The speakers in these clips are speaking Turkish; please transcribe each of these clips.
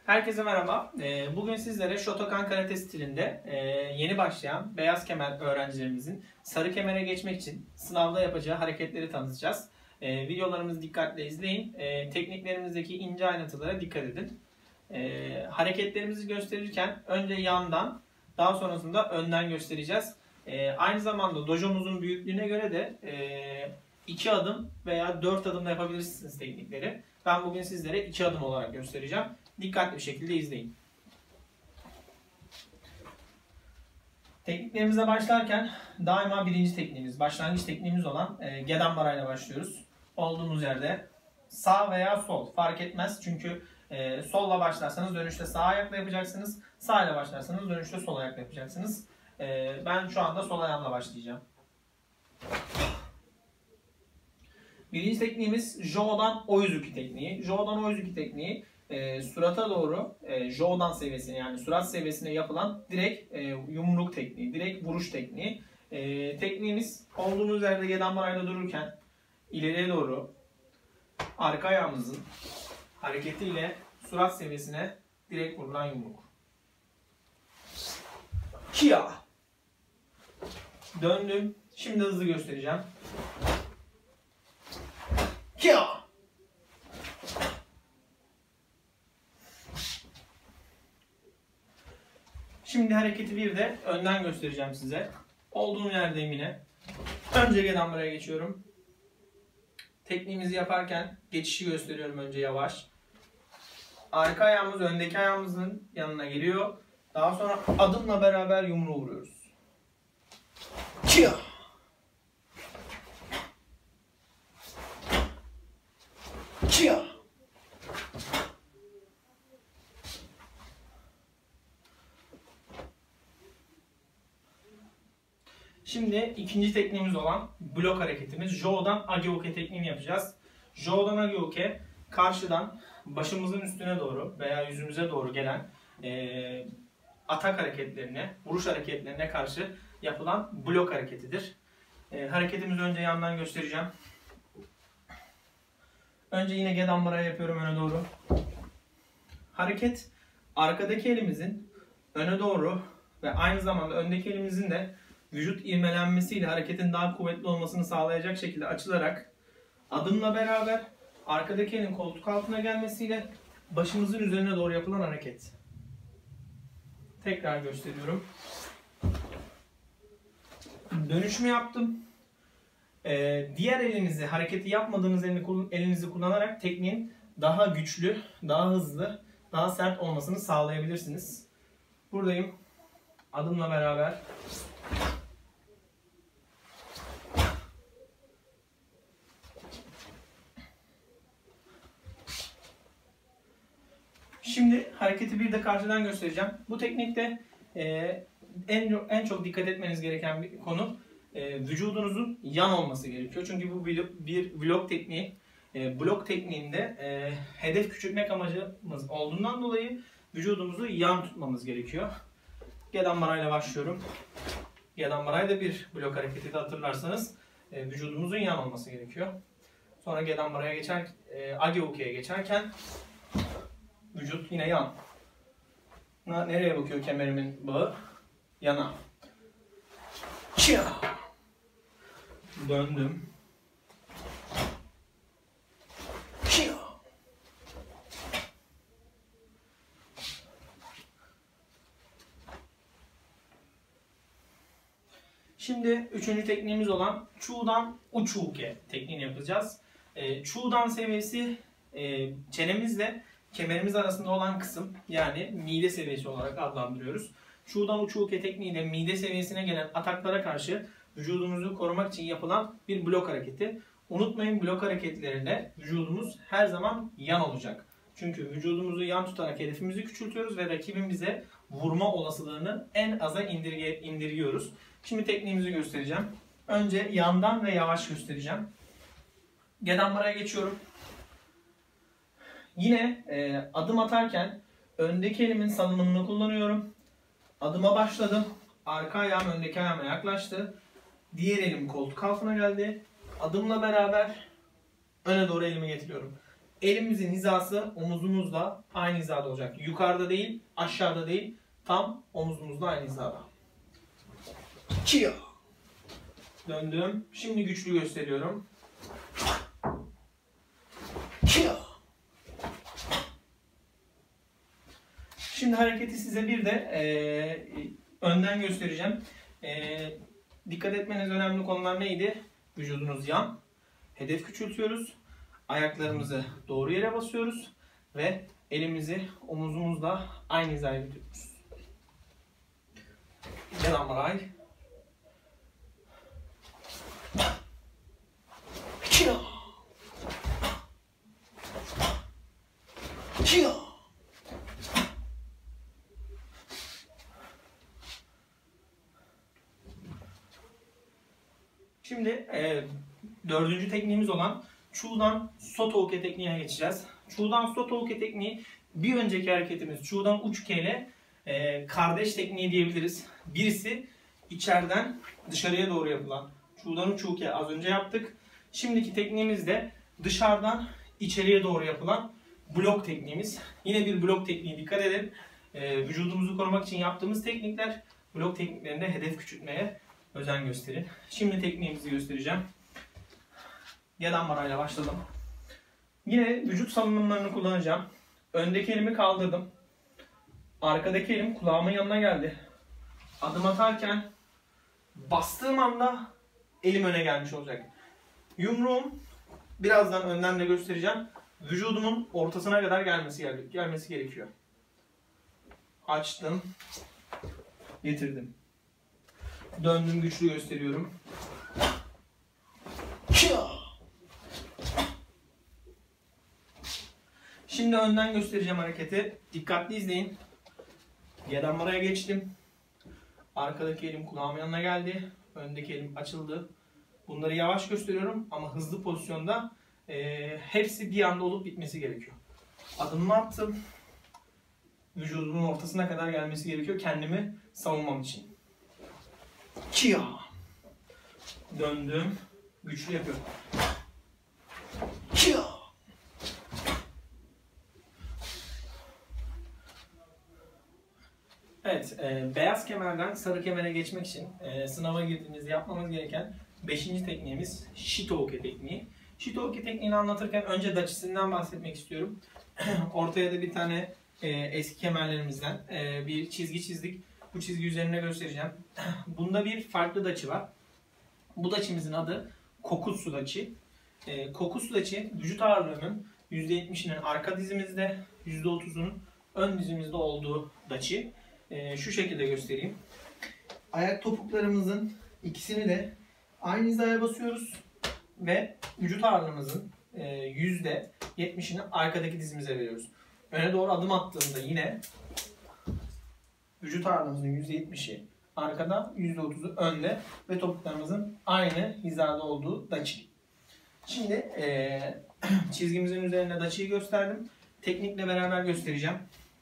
Herkese merhaba. Bugün sizlere Shotokan karate stilinde yeni başlayan beyaz kemer öğrencilerimizin sarı kemere geçmek için sınavda yapacağı hareketleri tanıtacağız. Videolarımızı dikkatle izleyin. Tekniklerimizdeki ince ayrıntılara dikkat edin. Hareketlerimizi gösterirken önce yandan, daha sonrasında önden göstereceğiz. Aynı zamanda dojomuzun büyüklüğüne göre de 2 adım veya 4 adımda yapabilirsiniz teknikleri. Ben bugün sizlere 2 adım olarak göstereceğim. Dikkatli bir şekilde izleyin. Tekniklerimize başlarken daima birinci tekniğimiz, başlangıç tekniğimiz olan Gedanbara ile başlıyoruz. Olduğumuz yerde sağ veya sol fark etmez. Çünkü solla başlarsanız dönüşte sağ ayakla yapacaksınız. Sağ ile başlarsanız dönüşte sol ayakla yapacaksınız. Ben şu anda sol ayağımla başlayacağım. Birinci tekniğimiz Jodan Oizuki tekniği. Jodan Oizuki tekniği surata doğru Jodan seviyesine, yani surat seviyesine yapılan direkt yumruk tekniği, direkt vuruş tekniği. Tekniğimiz olduğumuz yerde Gedanbara'yla dururken ileriye doğru arka ayağımızın hareketiyle surat seviyesine direkt vurulan yumruk. Kia. Döndüm. Şimdi hızlı göstereceğim. Kia. Şimdi hareketi bir de önden göstereceğim size. Olduğum yerdeyim yine. Önce Gedanbara'ya geçiyorum. Tekniğimizi yaparken geçişi gösteriyorum önce yavaş. Arka ayağımız öndeki ayağımızın yanına geliyor. Daha sonra adımla beraber yumruğu vuruyoruz. Kia. Kia. Şimdi ikinci tekniğimiz olan blok hareketimiz Jodan Agioke tekniğini yapacağız. Jodan Agioke karşıdan başımızın üstüne doğru veya yüzümüze doğru gelen atak hareketlerine, vuruş hareketlerine karşı yapılan blok hareketidir. Hareketimizi önce yandan göstereceğim. Önce yine Gedanbara yapıyorum öne doğru. Hareket arkadaki elimizin öne doğru ve aynı zamanda öndeki elimizin de vücut ivmelenmesiyle hareketin daha kuvvetli olmasını sağlayacak şekilde açılarak adımla beraber arkadaki elin koltuk altına gelmesiyle başımızın üzerine doğru yapılan hareket. Tekrar gösteriyorum. Dönüşümü yaptım. Diğer elinizi, hareketi yapmadığınız elinizi kullanarak tekniğin daha güçlü, daha hızlı, daha sert olmasını sağlayabilirsiniz. Buradayım. Adımla beraber. Şimdi hareketi bir de karşıdan göstereceğim. Bu teknikte en çok dikkat etmeniz gereken bir konu vücudunuzun yan olması gerekiyor. Çünkü bu bir blok tekniği. Blok tekniğinde hedef küçültmek amacımız olduğundan dolayı vücudumuzu yan tutmamız gerekiyor. Gedanbara ile başlıyorum. Gedanbara da bir blok hareketi de hatırlarsanız vücudumuzun yan olması gerekiyor. Sonra Gedanbara'ya Agioke'ye geçerken vücut yine yan. Nereye bakıyor kemerimin bağı? Yana. Chia. Döndüm. Chia. Şimdi üçüncü tekniğimiz olan Chudan Uchuke tekniğini yapacağız. Chudan seviyesi çenemizle kemerimiz arasında olan kısım, yani mide seviyesi olarak adlandırıyoruz. Chudan Uchuke tekniğiyle mide seviyesine gelen ataklara karşı vücudumuzu korumak için yapılan bir blok hareketi. Unutmayın, blok hareketlerinde vücudumuz her zaman yan olacak. Çünkü vücudumuzu yan tutarak hedefimizi küçültüyoruz ve rakibin bize vurma olasılığını en aza indiriyoruz. Şimdi tekniğimizi göstereceğim. Önce yandan ve yavaş göstereceğim. Gedanbara'ya geçiyorum. Yine adım atarken öndeki elimin salınımını kullanıyorum. Adıma başladım. Arka ayağım öndeki ayağıma yaklaştı. Diğer elim koltuk altına geldi. Adımla beraber öne doğru elimi getiriyorum. Elimizin hizası omuzumuzla aynı hizada olacak. Yukarıda değil, aşağıda değil, tam omuzumuzla aynı hizada. Kia. Döndüm. Şimdi güçlü gösteriyorum. Kia. Şimdi hareketi size bir de önden göstereceğim. Dikkat etmeniz önemli konular neydi? Vücudunuz yan. Hedef küçültüyoruz. Ayaklarımızı doğru yere basıyoruz. Ve elimizi omuzumuzla aynı hizaya getiriyoruz. Yanamaray. Kia. Kia. Şimdi dördüncü tekniğimiz olan Chu'dan Sotoke tekniğine geçeceğiz. Chu'dan Sotoke tekniği bir önceki hareketimiz Chu'dan Uchuke ile kardeş tekniği diyebiliriz. Birisi içeriden dışarıya doğru yapılan Chu'dan Uchuke az önce yaptık. Şimdiki tekniğimiz de dışarıdan içeriye doğru yapılan blok tekniğimiz. Yine bir blok tekniği, dikkat edin. Vücudumuzu korumak için yaptığımız teknikler, blok tekniklerinde hedef küçültmeye özen gösterin. Şimdi tekniğimizi göstereceğim. Yadan ile başladım. Yine vücut salınımlarını kullanacağım. Öndeki elimi kaldırdım. Arkadaki elim kulağımın yanına geldi. Adım atarken bastığım anda elim öne gelmiş olacak. Yumruğum birazdan önden de göstereceğim. Vücudumun ortasına kadar gelmesi gerekiyor. Açtım. Getirdim. Döndüm, güçlü gösteriyorum. Şimdi önden göstereceğim hareketi. Dikkatli izleyin. Yadanmaraya geçtim. Arkadaki elim kulağımın yanına geldi. Öndeki elim açıldı. Bunları yavaş gösteriyorum ama hızlı pozisyonda hepsi bir anda olup bitmesi gerekiyor. Adımımı attım. Vücudumun ortasına kadar gelmesi gerekiyor kendimi savunmam için. Kia. Döndüm. Güçlü yapıyorum. Kia. Evet, beyaz kemerden sarı kemere geçmek için sınava girdiğimizde yapmamız gereken 5. tekniğimiz Shitooke tekniği. Shitooke tekniğini anlatırken önce dachisinden bahsetmek istiyorum. Ortaya da bir tane eski kemerlerimizden bir çizgi çizdik. Bu çizgi üzerine göstereceğim. Bunda bir farklı dachi var. Bu dachimizin adı Kokutsu dachi. Kokutsu dachi vücut ağırlığının %70'inin arka dizimizde, %30'unun ön dizimizde olduğu dachi. Şu şekilde göstereyim. Ayak topuklarımızın ikisini de aynı hizaya basıyoruz ve vücut ağırlığımızın %70'ini arkadaki dizimize veriyoruz. Öne doğru adım attığımda yine vücut ağırlığımızın %70'i arkada, %30'u önde ve topuklarımızın aynı hizada olduğu dachi. Şimdi çizgimizin üzerine dachi'yi gösterdim. Teknikle beraber göstereceğim.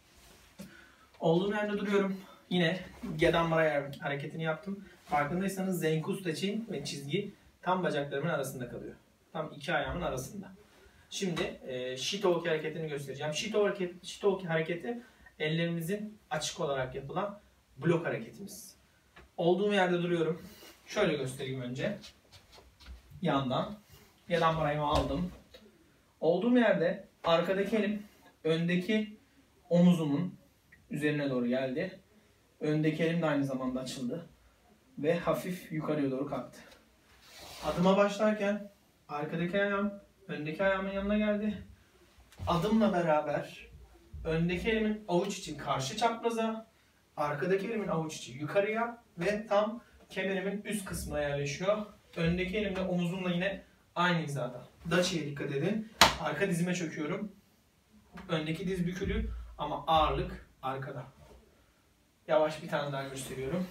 Olduğum yerde duruyorum. Yine Gedanmaray hareketini yaptım. Farkındaysanız Zenkus dachi ve çizgi tam bacaklarımın arasında kalıyor. Tam iki ayağımın arasında. Şimdi Shitooke hareketini göstereceğim. Shitooke hareketi ellerimizin açık olarak yapılan blok hareketimiz. Olduğum yerde duruyorum. Şöyle göstereyim önce. Yandan. Gedanmaray'ımı aldım. Olduğum yerde arkadaki elim öndeki omuzumun üzerine doğru geldi. Öndeki elim de aynı zamanda açıldı. Ve hafif yukarıya doğru kalktı. Adıma başlarken arkadaki ayağım öndeki ayağımın yanına geldi. Adımla beraber öndeki elimin avuç içi karşı çapraza, arkadaki elimin avuç içi yukarıya ve tam kemerimin üst kısmına yerleşiyor. Öndeki elimle omuzumla yine aynı hizada. Dachi'ye dikkat edin. Arka dizime çöküyorum. Öndeki diz bükülü ama ağırlık arkada. Yavaş bir tane daha gösteriyorum.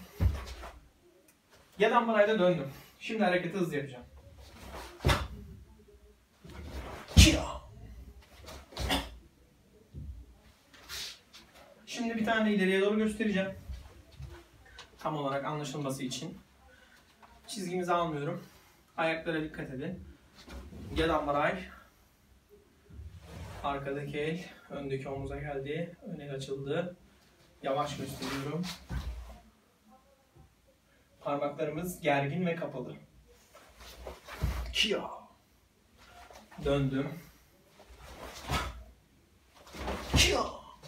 Gedanmaray'da döndüm. Şimdi hareketi hızlı yapacağım. Şimdi bir tane ileriye doğru göstereceğim. Tam olarak anlaşılması için. Çizgimizi almıyorum. Ayaklara dikkat edin. Gedanmaray. Arkadaki el öndeki omuza geldi. Ön el açıldı. Yavaş gösteriyorum. Parmaklarımız gergin ve kapalı. Kia. Döndüm. Kia.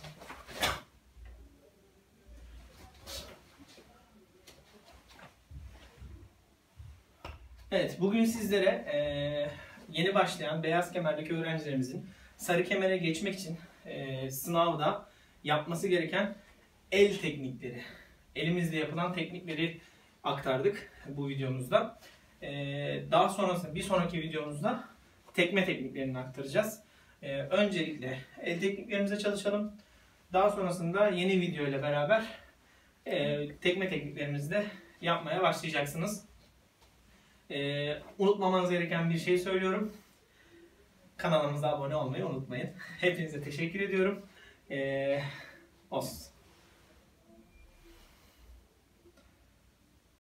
Evet, bugün sizlere yeni başlayan beyaz kemerdeki öğrencilerimizin sarı kemere geçmek için sınavda yapması gereken el teknikleri, elimizle yapılan teknikleri aktardık bu videomuzda. Daha sonrasında bir sonraki videomuzda tekme tekniklerini aktaracağız. Öncelikle el tekniklerimize çalışalım. Daha sonrasında yeni video ile beraber tekme tekniklerimizi de yapmaya başlayacaksınız. Unutmamanız gereken bir şey söylüyorum. Kanalımıza abone olmayı unutmayın. Hepinize teşekkür ediyorum. Olsun.